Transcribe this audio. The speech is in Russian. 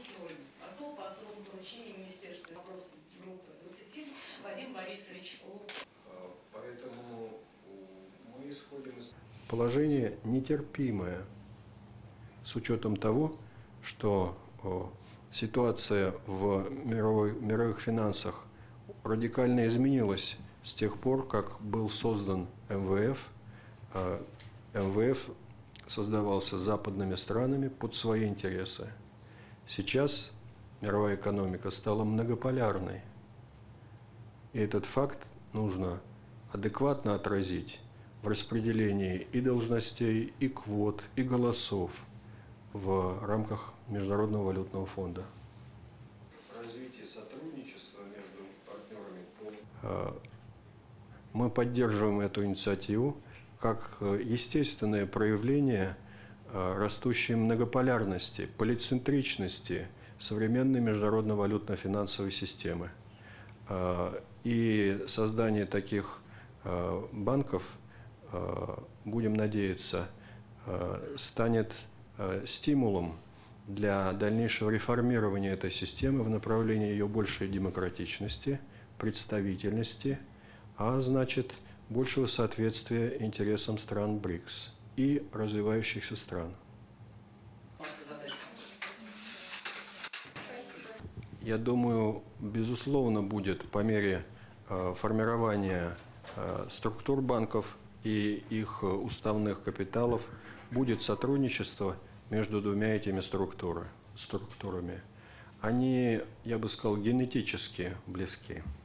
сегодня посол по особому поручению Министерства вопросов группы 27 Вадим Борисович Лук. Поэтому мы исходим из положения нетерпимое, с учетом того, что ситуация в мировых финансах радикально изменилась с тех пор, как был создан МВФ. МВФ создавался западными странами под свои интересы. Сейчас мировая экономика стала многополярной. И этот факт нужно адекватно отразить в распределении и должностей, и квот, и голосов в рамках Международного валютного фонда. Развитие сотрудничества между партнерами. Мы поддерживаем эту инициативу как естественное проявление растущей многополярности, полицентричности современной международной валютно-финансовой системы. И создание таких банков, будем надеяться, станет стимулом для дальнейшего реформирования этой системы в направлении ее большей демократичности, представительности, а значит, большего соответствия интересам стран БРИКС и развивающихся стран. Я думаю, безусловно, будет по мере формирования структур банков и их уставных капиталов, будет сотрудничество между двумя этими структурами. Они, я бы сказал, генетически близки.